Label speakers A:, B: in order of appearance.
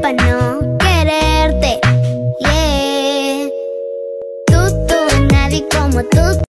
A: pa' no quererte. Yeah. Tú, nadie como tú.